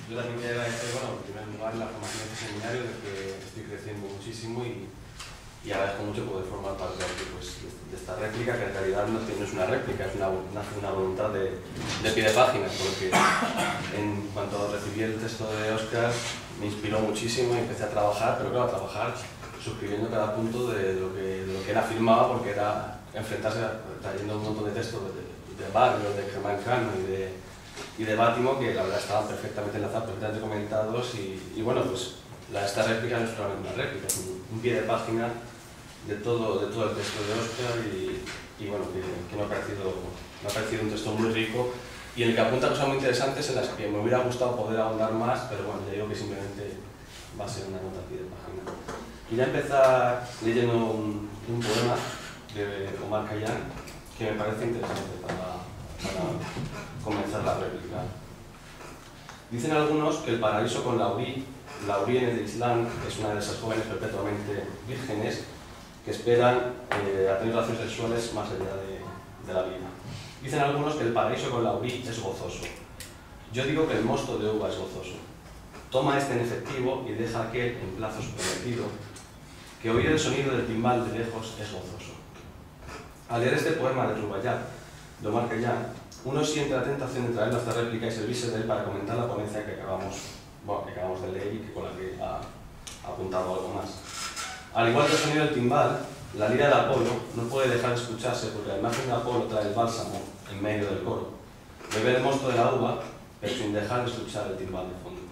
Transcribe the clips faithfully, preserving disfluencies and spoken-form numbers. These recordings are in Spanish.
Yo también quería agradecer, bueno, en primer lugar, la formación de este seminario, de que estoy creciendo muchísimo y, y agradezco mucho poder formar parte de, pues, de esta réplica, que en realidad no es una réplica, es una, una, una voluntad de, de pie de página, porque en cuanto recibí el texto de Óscar me inspiró muchísimo y empecé a trabajar, pero claro, a trabajar suscribiendo cada punto de lo que, de lo que él afirmaba, porque era enfrentarse, a, trayendo un montón de textos de, de Barrio, de Germán Cano y de y de Bátimo, que la verdad estaban perfectamente enlazados, perfectamente comentados y, y bueno, pues la, esta réplica no es solamente una réplica, es un, un pie de página de todo, de todo el texto de Óscar y, y bueno, que, que me, ha parecido, me ha parecido un texto muy rico y en el que apunta cosas muy interesantes en las que me hubiera gustado poder ahondar más, pero bueno, ya digo que simplemente va a ser una nota a pie de página. Quería empezar leyendo un, un poema de Omar Khayyam que me parece interesante para para comenzar la réplica. Dicen algunos que el paraíso con Laurí, Laurí en el Islam, es una de esas jóvenes perpetuamente vírgenes que esperan eh, a tener relaciones sexuales más allá de, de la vida. Dicen algunos que el paraíso con Laurí es gozoso. Yo digo que el mosto de uva es gozoso. Toma este en efectivo y deja aquel en plazos prometido, que oír el sonido del timbal de lejos es gozoso. Al leer este poema de Rubaiyat, de Omar Khayyam, uno siente la tentación de traerlo a esta réplica y servirse de él para comentar la ponencia que acabamos, bueno, que acabamos de leer y que con la que ha, ha apuntado algo más. Al igual que el sonido del timbal, la lira de Apolo no puede dejar de escucharse porque la imagen de Apolo trae el bálsamo en medio del coro. Beber el mosto de la uva, pero sin dejar de escuchar el timbal de fondo.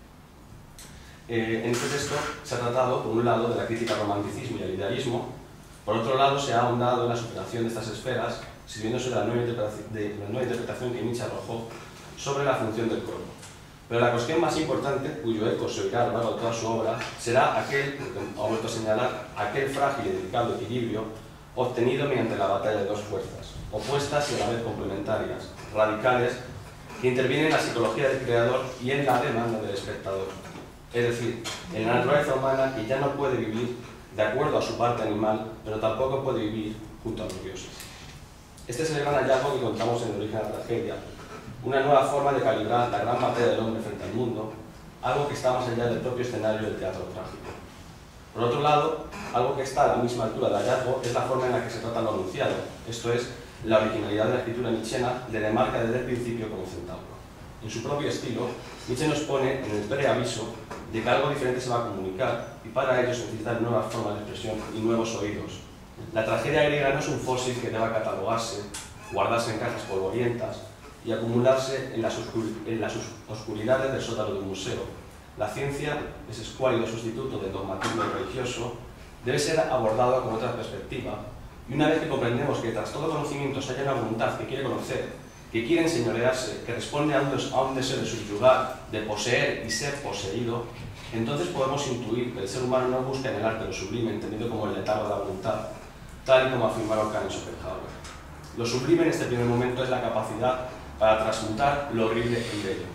Eh, en este texto se ha tratado, por un lado, de la crítica al romanticismo y al idealismo, por otro lado, se ha ahondado en la superación de estas esferas, sirviéndose de la nueva interpretación, de la nueva interpretación que Nietzsche arrojó sobre la función del coro. Pero la cuestión más importante, cuyo eco se oirá a lo largo de toda su obra, será aquel, ha vuelto a señalar, aquel frágil y delicado equilibrio obtenido mediante la batalla de dos fuerzas, opuestas y a la vez complementarias, radicales, que intervienen en la psicología del creador y en la demanda del espectador. Es decir, en la naturaleza humana que ya no puede vivir de acuerdo a su parte animal, pero tampoco puede vivir junto a los dioses. Este es el gran hallazgo que encontramos en el origen de la tragedia, una nueva forma de calibrar la gran batalla del hombre frente al mundo, algo que está más allá del propio escenario del teatro trágico. Por otro lado, algo que está a la misma altura del hallazgo es la forma en la que se trata lo anunciado, esto es, la originalidad de la escritura nietzscheana le demarca desde el principio como centauro. En su propio estilo, Nietzsche nos pone en el preaviso de que algo diferente se va a comunicar y para ello se necesitan nuevas formas de expresión y nuevos oídos. La tragedia griega no es un fósil que deba catalogarse, guardarse en cajas polvorientas y acumularse en las, oscur en las oscuridades del sótano de un museo. La ciencia, ese escuálido sustituto del dogmatismo religioso, debe ser abordada con otra perspectiva y una vez que comprendemos que tras todo conocimiento se halla una voluntad que quiere conocer, que quiere enseñorearse, que responde a un, des a un deseo de subyugar, de poseer y ser poseído, entonces podemos intuir que el ser humano no busca en el arte lo sublime, entendido como el letargo de la voluntad, tal y como afirmaron Kant y Schopenhauer. Lo sublime en este primer momento es la capacidad para transmutar lo horrible en bello.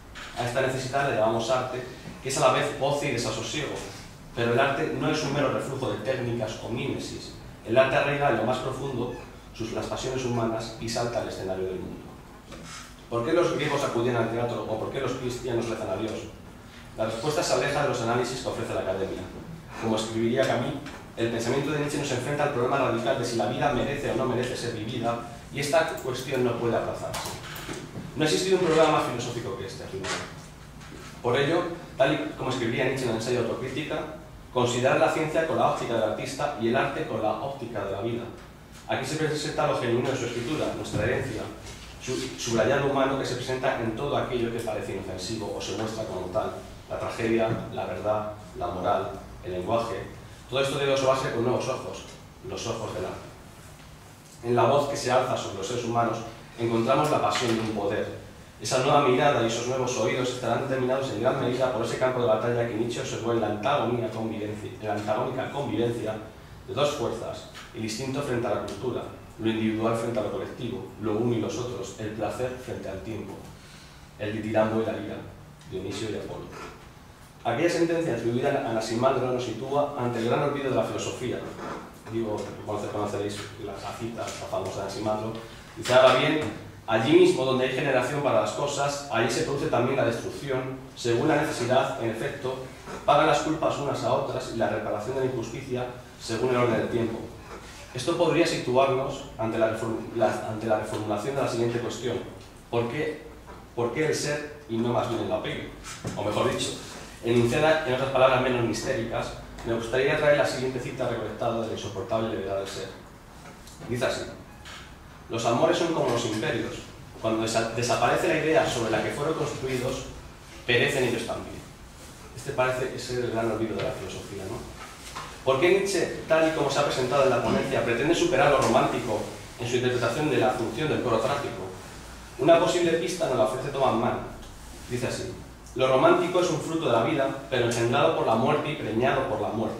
A esta necesidad le llamamos arte, que es a la vez goce y desasosiego, pero el arte no es un mero reflujo de técnicas o mímesis. El arte arraiga en lo más profundo sus, las pasiones humanas y salta al escenario del mundo. ¿Por qué los griegos acudían al teatro o por qué los cristianos rezan a Dios? La respuesta se aleja de los análisis que ofrece la academia. Como escribiría Camus, el pensamiento de Nietzsche nos enfrenta al problema radical de si la vida merece o no merece ser vivida, y esta cuestión no puede aplazarse. No ha existido un problema más filosófico que este, afirma. Por ello, tal y como escribiría Nietzsche en el ensayo Autocrítica, considerar la ciencia con la óptica del artista y el arte con la óptica de la vida. Aquí se presenta lo genuino de su escritura, nuestra herencia, su subrayado humano que se presenta en todo aquello que parece inofensivo o se muestra como tal, la tragedia, la verdad, la moral, el lenguaje. Todo esto debe observarse con nuevos ojos, los ojos del arte. En la voz que se alza sobre los seres humanos encontramos la pasión de un poder. Esa nueva mirada y esos nuevos oídos estarán determinados en gran medida por ese campo de batalla que Nietzsche observó en la antagónica convivencia, en la antagónica convivencia de dos fuerzas, el instinto frente a la cultura, lo individual frente a lo colectivo, lo uno y los otros, el placer frente al tiempo, el ditirambo y la ira, Dionisio y Apolo. Aquella sentencia atribuida a Anaximandro nos sitúa ante el gran olvido de la filosofía. Digo, conoceréis la cita, la famosa de Anaximandro, dice, haga bien Allí mismo donde hay generación para las cosas, allí se produce también la destrucción, según la necesidad, en efecto, pagan las culpas unas a otras y la reparación de la injusticia según el orden del tiempo. Esto podría situarnos ante la, la, ante la reformulación de la siguiente cuestión. ¿Por qué, ¿Por qué el ser y no más bien el apego? O mejor dicho, enunciada en otras palabras menos mistéricas, me gustaría traer la siguiente cita recolectada de la insoportable levedad del ser. Dice así: los amores son como los imperios. Cuando desa desaparece la idea sobre la que fueron construidos, perecen ellos también. Este parece ser el gran olvido de la filosofía, ¿no? ¿Por qué Nietzsche, tal y como se ha presentado en la ponencia, pretende superar lo romántico en su interpretación de la función del coro trágico? Una posible pista nos la ofrece Thomas Mann. Dice así: lo romántico es un fruto de la vida, pero engendrado por la muerte y preñado por la muerte.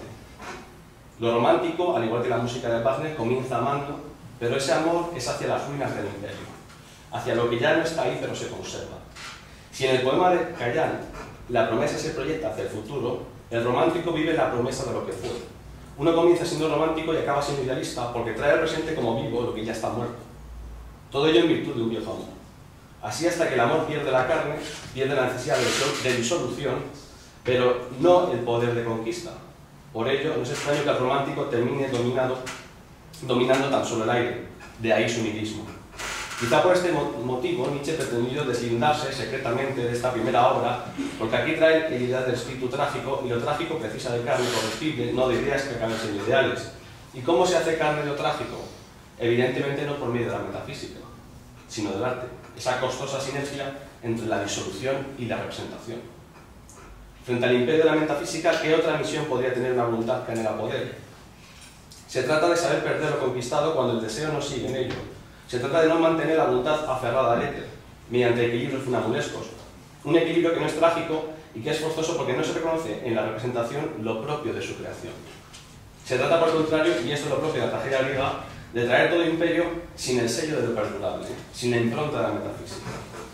Lo romántico, al igual que la música de Wagner, comienza amando, pero ese amor es hacia las ruinas del imperio, hacia lo que ya no está ahí pero se conserva. Si en el poema de Callán la promesa se proyecta hacia el futuro, el romántico vive la promesa de lo que fue. Uno comienza siendo romántico y acaba siendo idealista porque trae al presente como vivo lo que ya está muerto. Todo ello en virtud de un viejo amor. Así hasta que el amor pierde la carne, pierde la necesidad de disolución, pero no el poder de conquista. Por ello, no es extraño que el romántico termine dominado, dominando tan solo el aire, de ahí su nihilismo. Quizá por este motivo Nietzsche pretendió deslindarse secretamente de esta primera obra, porque aquí trae la idea del espíritu trágico, y lo trágico precisa de carne corruptible, no de ideas que acaben siendo ideales. ¿Y cómo se hace carne lo trágico? Evidentemente no por medio de la metafísica, sino del arte, esa costosa sinergia entre la disolución y la representación. Frente al imperio de la metafísica, ¿qué otra misión podría tener una voluntad que anhela poder? Se trata de saber perder lo conquistado cuando el deseo no sigue en ello. Se trata de no mantener la voluntad aferrada al éter, mediante equilibrios funambulescos. Un equilibrio que no es trágico y que es forzoso porque no se reconoce en la representación lo propio de su creación. Se trata, por el contrario, y esto es lo propio de la tragedia griega, de traer todo imperio sin el sello de lo perdurable, sin la impronta de la metafísica.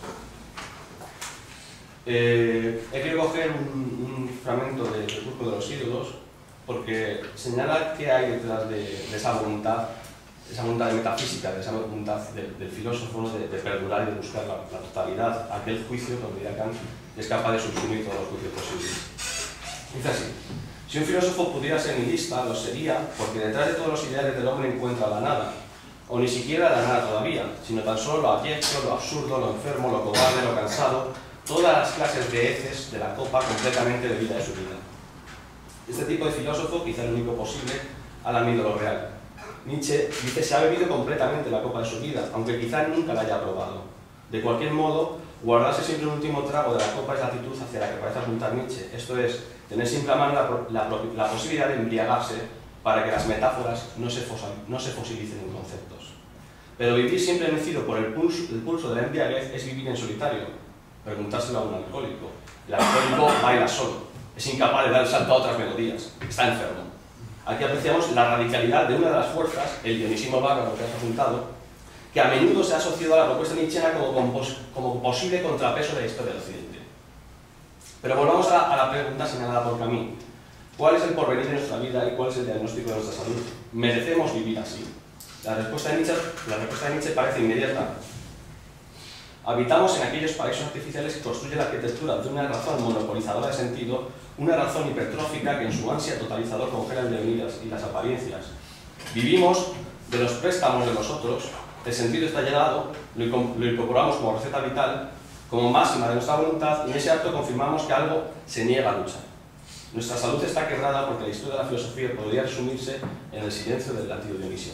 Eh, he querido coger un, un fragmento del Crepúsculo de los ídolos porque señala qué hay detrás de, de esa voluntad, esa voluntad de metafísica, de esa voluntad de, del filósofo, ¿no? de, de perdurar y de buscar la, la totalidad, aquel juicio, como diría Kant, es capaz de subsumir todos los juicios posibles. Dice así: si un filósofo pudiera ser nihilista, lo sería porque detrás de todos los ideales del hombre encuentra la nada, o ni siquiera la nada todavía, sino tan solo lo abyecto, lo absurdo, lo enfermo, lo cobarde, lo cansado, todas las clases de heces de la copa completamente bebida de su vida. Este tipo de filósofo, quizá el único posible, ha lamido lo real. Nietzsche dice se ha bebido completamente la copa de su vida, aunque quizá nunca la haya probado. De cualquier modo, guardarse siempre un último trago de la copa es la actitud hacia la que parece apuntar Nietzsche, esto es, tener siempre a mano la, la, la posibilidad de embriagarse para que las metáforas no se, fosa, no se fosilicen en conceptos. Pero vivir siempre mecido por el pulso, el pulso de la embriaguez es vivir en solitario. Preguntárselo a un alcohólico. El alcohólico baila solo, es incapaz de dar el salto a otras melodías, está enfermo. Aquí apreciamos la radicalidad de una de las fuerzas, el dionisismo bárbaro que has apuntado, que a menudo se ha asociado a la propuesta nietzscheana como, como posible contrapeso de la historia del Occidente. Pero volvamos a la, a la pregunta señalada por Camus. ¿Cuál es el porvenir de nuestra vida y cuál es el diagnóstico de nuestra salud? ¿Merecemos vivir así? La respuesta de Nietzsche, la respuesta de Nietzsche parece inmediata. Habitamos en aquellos paraísos artificiales que construyen la arquitectura de una razón monopolizadora de sentido, una razón hipertrófica que en su ansia totalizador congela el devenir y las apariencias. Vivimos de los préstamos de los otros, el sentido está llegado, lo incorporamos como receta vital, como máxima de nuestra voluntad, y en ese acto confirmamos que algo se niega a luchar. Nuestra salud está quebrada porque la historia de la filosofía podría resumirse en el silencio del latido dionisíaco.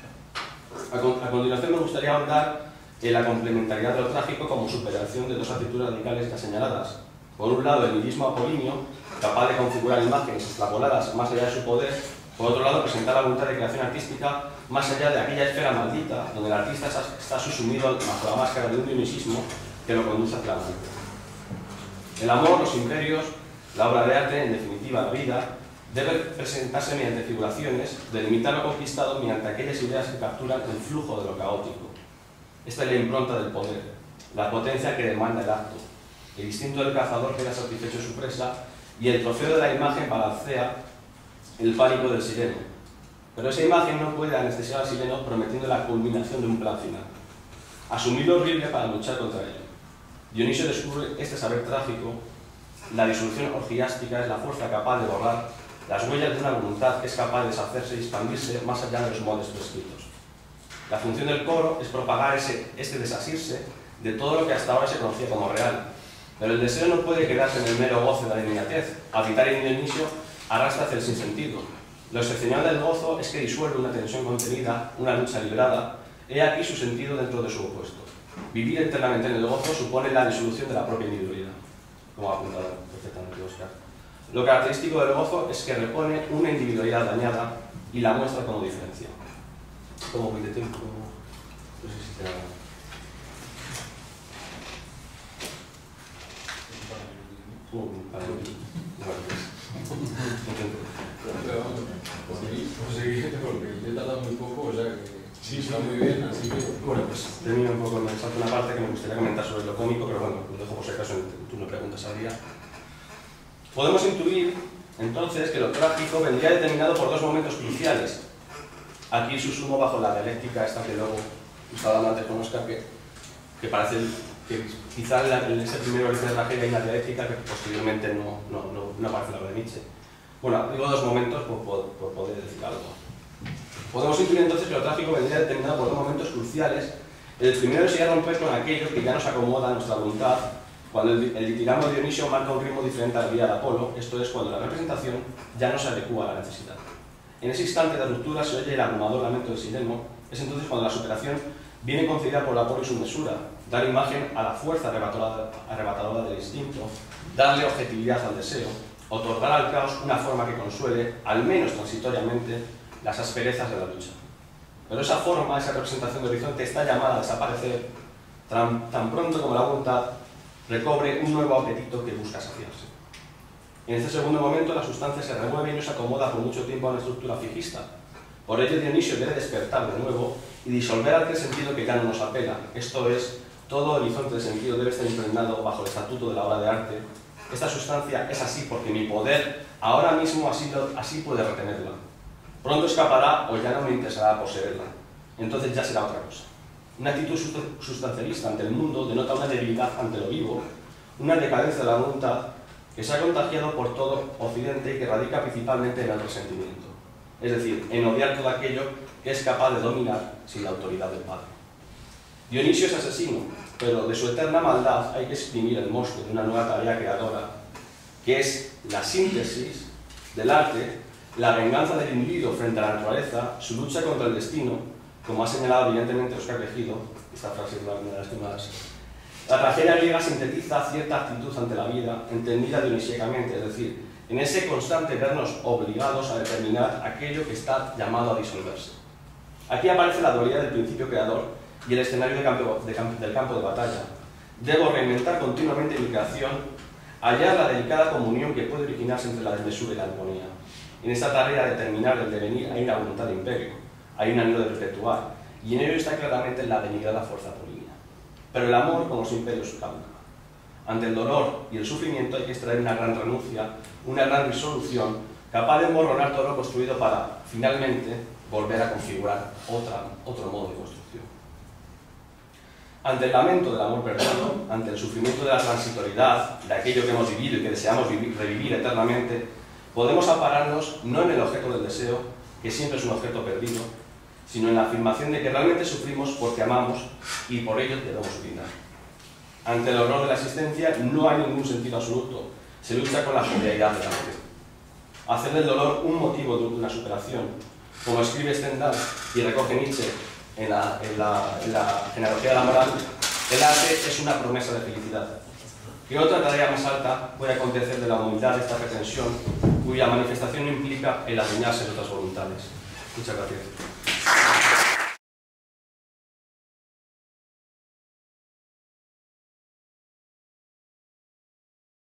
A, con, a continuación me gustaría ahondar en la complementariedad de lo trágico como superación de dos actitudes radicales ya señaladas. Por un lado, el nihilismo apolíneo, capaz de configurar imágenes extrapoladas más allá de su poder. Por otro lado, presentar la voluntad de creación artística más allá de aquella esfera maldita, donde el artista está subsumido bajo la máscara de un dionisismo que lo conduce hacia la muerte. El amor, los imperios, la obra de arte, en definitiva la vida, debe presentarse mediante figuraciones, delimitar lo conquistado mediante aquellas ideas que capturan el flujo de lo caótico. Esta es la impronta del poder, la potencia que demanda el acto. El instinto del cazador queda satisfecho de su presa y el trofeo de la imagen balancea el pánico del sireno. Pero esa imagen no puede anestesiar al sireno prometiendo la culminación de un plan final. asumir lo horrible para luchar contra ello. Dionisio descubre este saber trágico: la disolución orgiástica es la fuerza capaz de borrar las huellas de una voluntad que es capaz de deshacerse y expandirse más allá de los moldes prescritos. La función del coro es propagar ese, este desasirse de todo lo que hasta ahora se conocía como real. Pero el deseo no puede quedarse en el mero goce de la inmediatez. Habitar en Dionisio arrastra hacia el sinsentido. Lo excepcional del gozo es que disuelve una tensión contenida, una lucha librada. He aquí su sentido dentro de su opuesto. Vivir eternamente en el gozo supone la disolución de la propia individualidad, como ha apuntado perfectamente Oscar. Lo característico del gozo es que repone una individualidad dañada y la muestra como diferencia. Como muy de tiempo, no sé si te hago. Un par de minutos. Bueno, pues. Intento. Porque yo he tardado muy poco, o sea que sí, está muy bien, así que... Bueno, pues termino un poco, me salto una parte que me gustaría comentar sobre lo cómico, pero bueno, lo dejo por si acaso tú me preguntas al día. Podemos intuir, entonces, que lo trágico vendría determinado por dos momentos cruciales. Aquí susumo bajo la dialéctica esta que luego estaba antes con Oscar, que, que parece que quizá en ese primer origen de la tragedia hay una dialéctica que posteriormente no, no, no, no aparece la obra de Nietzsche. Bueno, digo dos momentos por, por, por poder decir algo. Podemos intuir entonces que lo trágico vendría determinado por dos momentos cruciales. El primero sería romper con aquello que ya nos acomoda a nuestra voluntad, cuando el, el ditiramo de Dionisio marca un ritmo diferente a la vida de Apolo, esto es, cuando la representación ya no se adecua a la necesidad. En ese instante de ruptura se oye el abrumador lamento de Sileno. Es entonces cuando la superación viene concedida por Apolo y su mesura, dar imagen a la fuerza arrebatadora, arrebatadora del instinto, darle objetividad al deseo, otorgar al caos una forma que consuele, al menos transitoriamente, las asperezas de la lucha. Pero esa forma, esa representación de horizonte está llamada a desaparecer tan, tan pronto como la voluntad recobre un nuevo apetito que busca saciarse. En este segundo momento la sustancia se remueve y no se acomoda por mucho tiempo a una estructura fijista. Por ello Dionisio debe despertar de nuevo y disolver aquel sentido que ya no nos apela. Esto es, todo horizonte de sentido debe estar impregnado bajo el estatuto de la obra de arte. Esta sustancia es así porque mi poder ahora mismo así, lo, así puede retenerla. Pronto escapará o ya no me interesará poseerla. Entonces ya será otra cosa. Una actitud sustancialista ante el mundo denota una debilidad ante lo vivo, una decadencia de la voluntad que se ha contagiado por todo Occidente y que radica principalmente en el resentimiento. Es decir, en odiar todo aquello que es capaz de dominar sin la autoridad del Padre. Dionisio es asesino, pero de su eterna maldad hay que exprimir el monstruo de una nueva tarea creadora, que es la síntesis del arte, la venganza del individuo frente a la naturaleza, su lucha contra el destino, como ha señalado brillantemente Oscar Legido. Esta frase es una de las que más... La tragedia griega sintetiza cierta actitud ante la vida, entendida dionisíacamente, es decir, en ese constante vernos obligados a determinar aquello que está llamado a disolverse. Aquí aparece la dualidad del principio creador y el escenario de campo, de campo, del campo de batalla. Debo reinventar continuamente mi creación, hallar la delicada comunión que puede originarse entre la desmesura y la armonía. En esta tarea de determinar el devenir hay una voluntad de imperio, hay un anhelo de perpetuar, y en ello está claramente la denigrada fuerza política. Pero el amor, como los imperios, caduca. Ante el dolor y el sufrimiento hay que extraer una gran renuncia, una gran disolución, capaz de emborronar todo lo construido para, finalmente, volver a configurar otra, otro modo de construcción. Ante el lamento del amor perdido, ante el sufrimiento de la transitoriedad, de aquello que hemos vivido y que deseamos vivir, revivir eternamente, podemos ampararnos no en el objeto del deseo, que siempre es un objeto perdido, sino en la afirmación de que realmente sufrimos porque amamos y por ello debemos brindar. Ante el horror de la existencia no hay ningún sentido absoluto, se lucha con la jovialidad de la muerte. Hacer del dolor un motivo de una superación, como escribe Stendhal y recoge Nietzsche en la, en la, en la genealogía de la moral, el arte es una promesa de felicidad. ¿Qué otra tarea más alta puede acontecer de la humildad de esta pretensión, cuya manifestación implica el adueñarse de otras voluntades? Muchas gracias.